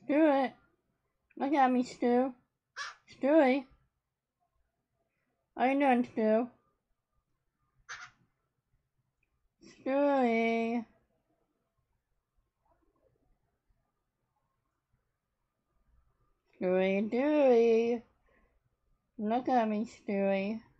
Do it. Look at me, Stu. Stewie. How you doing, Stu? Stewie. Stewie. Look at me, Stewie.